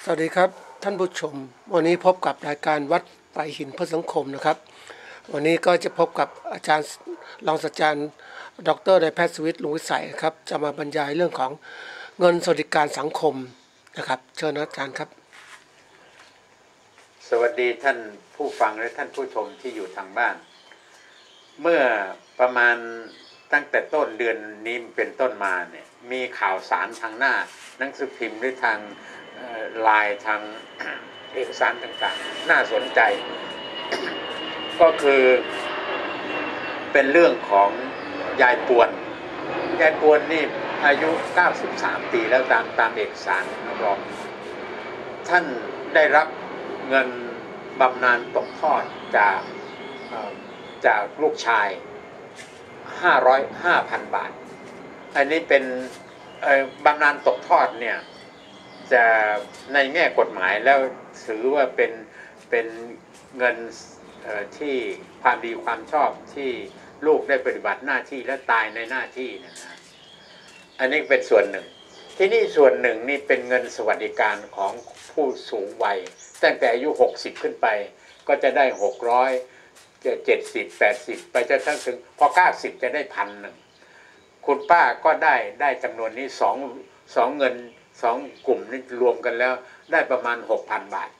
วัสดีครับท่านผู้ชมวันนี้พบกับรายการวัดไฟหินเพื่อสังคมนะครับวันนี้ก็จะพบกับอาจารย์รองศาสตราจารย์ดรนายแพทย์สวิทย์ลุงวิสัยครับจะมาบรรยายเรื่องของเงินสวัสดิการสังคมนะครับเชิญอาจารย์ครับสวัสดีท่านผู้ฟังและท่านผู้ชมที่อยู่ทางบ้านเมื่อประมาณตั้งแต่ต้นเดือนนี้เป็นต้นมาเนี่ยมีข่าวสารทางหน้าหนังสือพิมพ์หรือทางไลน์ทางเอกสารต่างๆน่าสนใจก็คือเป็นเรื่องของยายปวนนี่อายุ93ปีแล้วตามเอกสารรับรองท่านได้รับเงินบำนาญตกทอดจากลูกชาย5,000 บาทอันนี้เป็นบำนาญตกทอดเนี่ยจะในแง่กฎหมายแล้วถือว่าเป็นเงินที่ความดีความชอบที่ลูกได้ปฏิบัติหน้าที่และตายในหน้าที่นะอันนี้เป็นส่วนหนึ่งที่นี่ส่วนหนึ่งนี่เป็นเงินสวัสดิการของผู้สูงวัยตั้งแต่อายุ60ขึ้นไปก็จะได้600จะ70 80ไปจนถึงพอ90จะได้1,000คุณป้าก็ได้จำนวนนี้2เงิน2กลุ่มนี่รวมกันแล้วได้ประมาณ 6,000 บาท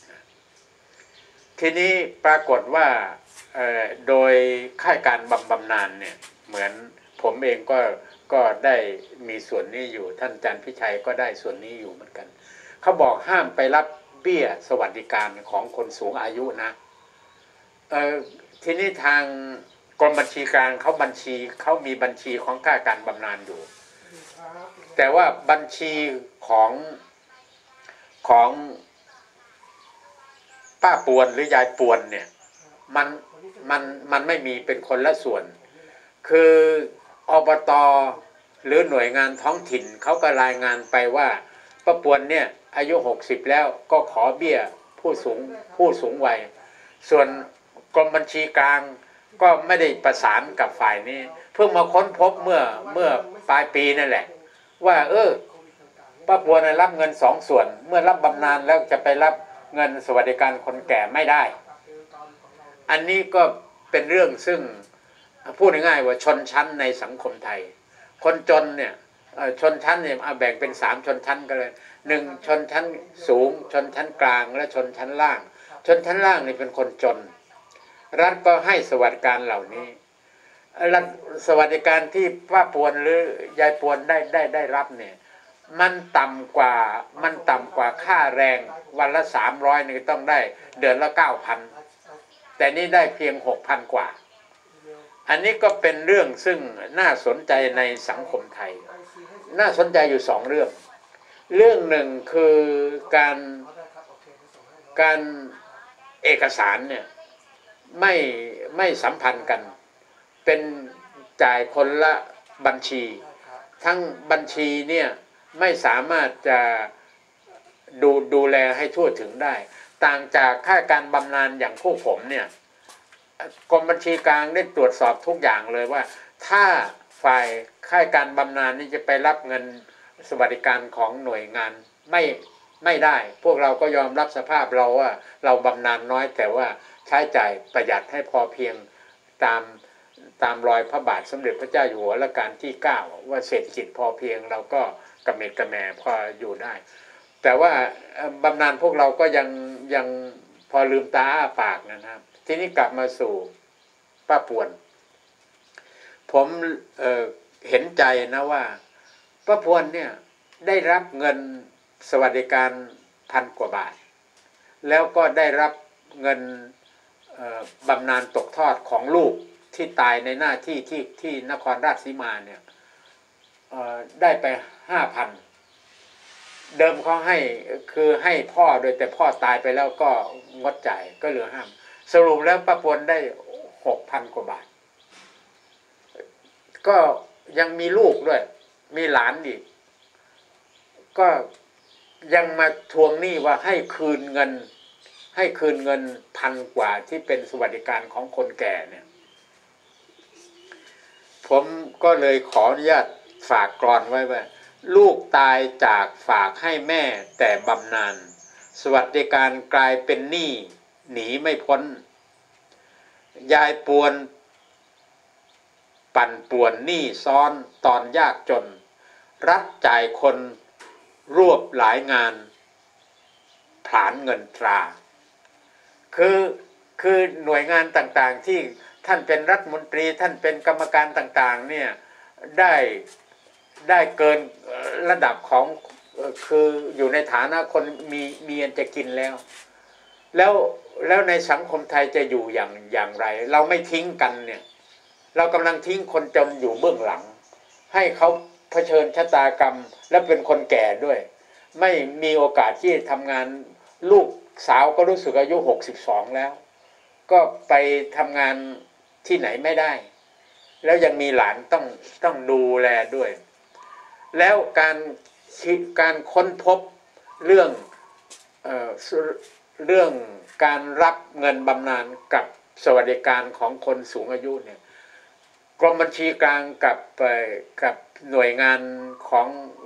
ทีนี้ปรากฏว่าโดยค่าการบำนาญเนี่ยเหมือนผมเองก็ได้มีส่วนนี้อยู่ท่านอาจารย์พิชัยก็ได้ส่วนนี้อยู่เหมือนกันเขาบอกห้ามไปรับเบี้ยสวัสดิการของคนสูงอายุนะทีนี้ทางกรมบัญชีกลางเขามีบัญชีของค่าการบำนาญอยู่แต่ว่าบัญชีของป้าปวนหรือยายปวนเนี่ยมันไม่มีเป็นคนละส่วนคืออบต.หรือหน่วยงานท้องถิ่นเขาก็รายงานไปว่าป้าปวนเนี่ยอายุ60แล้วก็ขอเบี้ยผู้สูงวัยส่วนกรมบัญชีกลางก็ไม่ได้ประสานกับฝ่ายนี้เพิ่งมาค้นพบเมื่อปลายปีนั่นแหละว่าป้าปวนรับเงิน2ส่วนเมื่อรับบำนาญแล้วจะไปรับเงินสวัสดิการคนแก่ไม่ได้อันนี้ก็เป็นเรื่องซึ่งพูดง่ายๆว่าชนชั้นในสังคมไทยคนจนเนี่ยชนชั้นเนี่ยแบ่งเป็น3ชนชั้นกันเลย1ชนชั้นสูงชนชั้นกลางและชนชั้นล่างชนชั้นล่างนี่เป็นคนจนรัฐก็ให้สวัสดิการเหล่านี้รัฐสวัสดิการที่ป้าปวนหรือยายปวนได้รับเนี่ยมันต่ำกว่าค่าแรงวันละ300นี่ต้องได้เดือนละ 9,000 แต่นี่ได้เพียง 6,000 กว่าอันนี้ก็เป็นเรื่องซึ่งน่าสนใจในสังคมไทยน่าสนใจอยู่2เรื่องหนึ่งคือการเอกสารเนี่ยไม่สัมพันธ์กันเป็นจ่ายคนละบัญชีทั้งบัญชีเนี่ยไม่สามารถจะดูแลให้ทั่วถึงได้ต่างจากค่าการบำนาญอย่างพวกผมเนี่ยกรมบัญชีกลางได้ตรวจสอบทุกอย่างเลยว่าถ้าฝ่ายค่าการบำนาญนี่จะไปรับเงินสวัสดิการของหน่วยงานไม่ได้พวกเราก็ยอมรับสภาพเราว่าเราบำนาญน้อยแต่ว่าใช้จ่ายประหยัดให้พอเพียงตามรอยพระบาทสมเด็จพระเจ้าอยู่หัวรัชกาลที่9ว่าเศรษฐกิจพอเพียงเราก็กระเม็ดกระแหม่พออยู่ได้แต่ว่าบำนาญพวกเราก็ยังพอลืมตาอ้าปากนะครับทีนี้กลับมาสู่ป้าปวนผมเห็นใจนะว่าป้าปวนเนี่ยได้รับเงินสวัสดิการ1,000 กว่าบาทแล้วก็ได้รับเงินบำนาญตกทอดของลูกที่ตายในหน้าที่ที่นครราชสีมาเนี่ยได้ไป 5,000 เดิมเขาให้พ่อโดยแต่พ่อตายไปแล้วก็งดจ่ายก็เหลือ5,000สรุปแล้วป้าปวนได้ 6,000 กว่าบาทก็ยังมีลูกด้วยมีหลานอีกก็ยังมาทวงหนี้ว่าให้คืนเงิน1,000 กว่าที่เป็นสวัสดิการของคนแก่เนี่ยผมก็เลยขออนุญาตฝากกลอนไว้ว่าลูกตายจากฝากให้แม่แต่บำนาญสวัสดิการกลายเป็นหนี้หนีไม่พ้นยายปวนปั่นป่วนหนี้ซ้อนตอนยากจนรัฐจ่ายคนรวบหลายงานผลาญเงินตราคือหน่วยงานต่างๆที่ท่านเป็นรัฐมนตรีท่านเป็นกรรมการต่างๆเนี่ยได้เกินระดับของคืออยู่ในฐานะคนมีอันจะกินแล้วในสังคมไทยจะอยู่อย่างไรเราไม่ทิ้งกันเนี่ยเรากำลังทิ้งคนจนอยู่เบื้องหลังให้เขาเผชิญชะตากรรมและเป็นคนแก่ด้วยไม่มีโอกาสที่ทำงานลูกสาวก็รู้สึกอายุ62แล้วก็ไปทำงานที่ไหนไม่ได้แล้วยังมีหลานต้องดูแลด้วยแล้วการค้นพบเรื่องการรับเงินบำนาญกับสวัสดิการของคนสูงอายุเนี่ยกรมบัญชีกลางกับหน่วยงานของ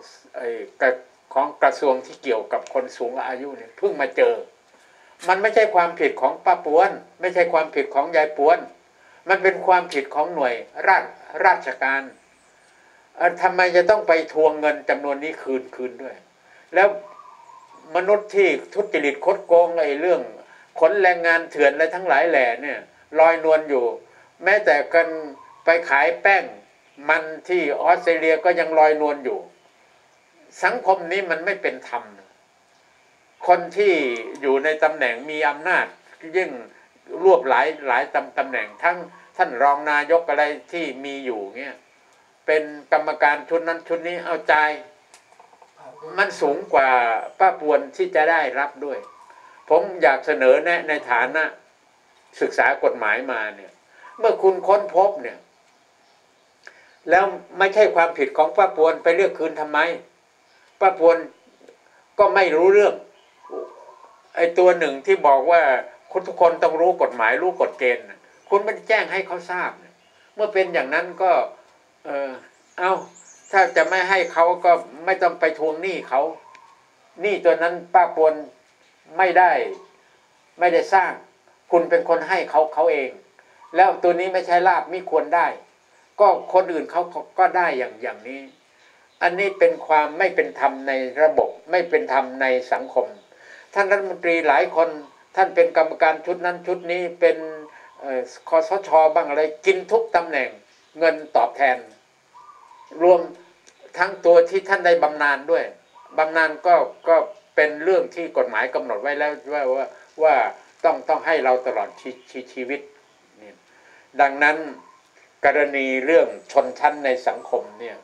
กระทรวงที่เกี่ยวกับคนสูงอายุเนี่ยเพิ่งมาเจอมันไม่ใช่ความผิดของป้าปวนไม่ใช่ความผิดของยายปวนมันเป็นความผิดของหน่วยราชการทำไมจะต้องไปทวงเงินจำนวนนี้คืนด้วยแล้วมนุษย์ที่ทุจริตคดโกงเรื่องขนแรงงานเถื่อนอะไรทั้งหลายแหล่เนี่ยลอยนวลอยู่แม้แต่กันไปขายแป้งมันที่ออสเตรเลียก็ยังลอยนวลอยู่สังคมนี้มันไม่เป็นธรรมคนที่อยู่ในตำแหน่งมีอำนาจยิ่งรวบหลายตำแหน่งทั้งท่านรองนายกอะไรที่มีอยู่เนี่ยเป็นกรรมการชุดนั้นชุดนี้เอาใจมันสูงกว่าป้าปวนที่จะได้รับด้วยผมอยากเสนอแนะในฐานะศึกษากฎหมายมาเนี่ยเมื่อคุณค้นพบเนี่ยแล้วไม่ใช่ความผิดของป้าปวนไปเรียกคืนทำไมป้าปวนก็ไม่รู้เรื่องไอ้ตัวหนึ่งที่บอกว่าคุณทุกคนต้องรู้กฎหมายรู้กฎเกณฑ์คุณไม่แจ้งให้เขาทราบเมื่อเป็นอย่างนั้นก็เอาถ้าจะไม่ให้เขาก็ไม่ต้องไปทวงหนี้เขาหนี้ตัวนั้นป้าปวนไม่ได้สร้างคุณเป็นคนให้เขาเองแล้วตัวนี้ไม่ใช่ลาภไม่ควรได้ก็คนอื่นเขาก็ได้อย่างนี้อันนี้เป็นความไม่เป็นธรรมในระบบไม่เป็นธรรมในสังคมท่านรัฐมนตรีหลายคนท่านเป็นกรรมการชุดนั้นชุดนี้เป็นคสช.บ้างอะไรกินทุกตำแหน่งเงินตอบแทนรวมทั้งตัวที่ท่านได้บำนาญด้วยบำนาญก็เป็นเรื่องที่กฎหมายกำหนดไว้แล้วว่าต้องให้เราตลอดชีวิตนี่ดังนั้นกรณีเรื่องชนชั้นในสังคมเนี่ย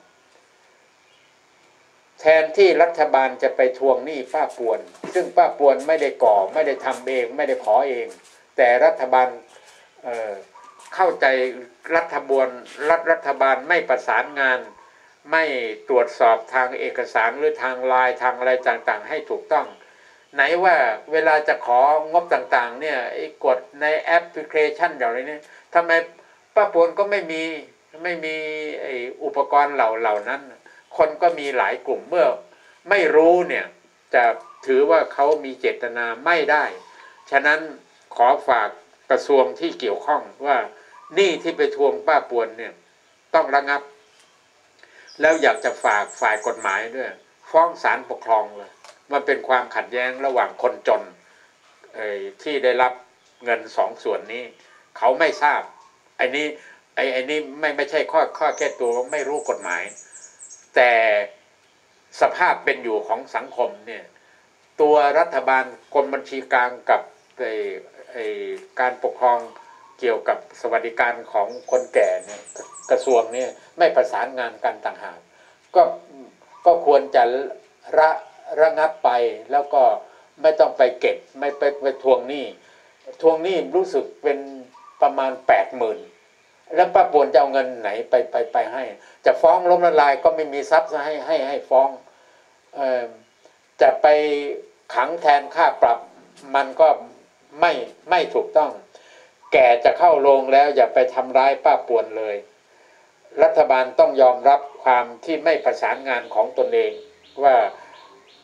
แทนที่รัฐบาลจะไปทวงหนี้ป้าปวนซึ่งป้าปวนไม่ได้ก่อไม่ได้ทำเองไม่ได้ขอเองแต่รัฐบาลเข้าใจรัฐบาลไม่ประสานงานไม่ตรวจสอบทางเอกสารหรือทางไลน์ทางอะไรต่างๆให้ถูกต้องไหนว่าเวลาจะของบต่างๆเนี่ยกดในแอปพลิเคชันอย่างไรเนี่ยทำไมป้าปวนก็ไม่มีอุปกรณ์เหล่านั้นคนก็มีหลายกลุ่มเมื่อไม่รู้เนี่ยจะถือว่าเขามีเจตนาไม่ได้ฉะนั้นขอฝากกระทรวงที่เกี่ยวข้องว่าหนี้ที่ไปทวงป้าปวนเนี่ยต้องระงับแล้วอยากจะฝากฝ่ายกฎหมายด้วยฟ้องศาลปกครองเลยมันเป็นความขัดแย้งระหว่างคนจนที่ได้รับเงินสองส่วนนี้เขาไม่ทราบไอ้นี้ไม่ใช่ข้อแก้ตัวไม่รู้กฎหมายแต่สภาพเป็นอยู่ของสังคมเนี่ยตัวรัฐบาลกรมบัญชีกลางกับการปกครองเกี่ยวกับสวัสดิการของคนแก่เนี่ยกระทรวงเนี่ยไม่ประสานงานกันต่างหากก็ควรจะระงับไปแล้วก็ไม่ต้องไปเก็บไม่ไปทวงหนี้รู้สึกเป็นประมาณ 80,000 แล้วป้าปวนจะเอาเงินไหนไปให้จะฟ้องล้มละลายก็ไม่มีทรัพย์ให้ฟ้องจะไปขังแทนค่าปรับมันก็ไม่ถูกต้องแก่จะเข้าโรงแล้วอย่าไปทำร้ายป้าปวนเลยรัฐบาลต้องยอมรับความที่ไม่ประสานงานของตนเองว่า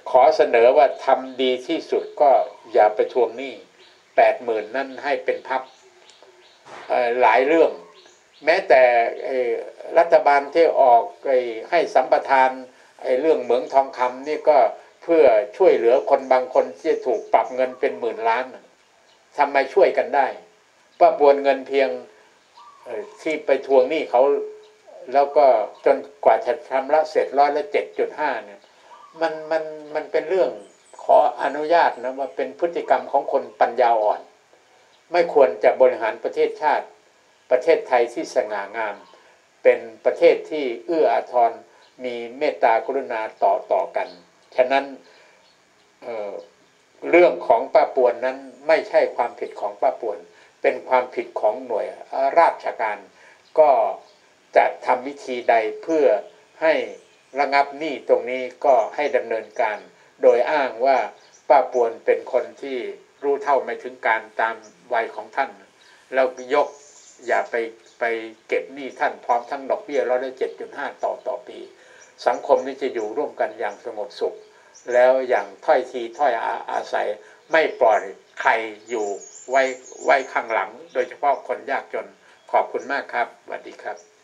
ขอเสนอว่าทำดีที่สุดก็อย่าไปทวงหนี้80,000นั่นให้เป็นพับหลายเรื่องแม้แต่รัฐบาลที่ออกให้สัมปทานเรื่องเหมืองทองคำนี่ก็เพื่อช่วยเหลือคนบางคนที่ถูกปรับเงินเป็นหมื่นล้านทำไมช่วยกันได้ป้าบวนเงินเพียงที่ไปทวงหนี้เขาแล้วก็จนกว่าจะชำระเสร็จ7.5%เนี่ยมันเป็นเรื่องขออนุญาตนะว่าเป็นพฤติกรรมของคนปัญญาอ่อนไม่ควรจะบริหารประเทศชาติประเทศไทยที่สง่างามเป็นประเทศที่เอื้ออาทรมีเมตตากรุณาต่อกันฉะนั้นเรื่องของป้าปวนนั้นไม่ใช่ความผิดของป้าปวนเป็นความผิดของหน่วยราชการก็จะทำวิธีใดเพื่อให้ระงับหนี้ตรงนี้ก็ให้ดำเนินการโดยอ้างว่าป้าปวนเป็นคนที่รู้เท่าไม่ถึงการตามวัยของท่านแล้วยกอย่าไปเก็บหนี้ท่านพร้อมทั้งดอกเบี้ย7.5%ต่อปีสังคมนี้จะอยู่ร่วมกันอย่างสงบสุขแล้วอย่างถ้อยทีถ้อยอาศัยไม่ปล่อยใครอยู่ไว้ข้างหลังโดยเฉพาะคนยากจนขอบคุณมากครับสวัสดีครับ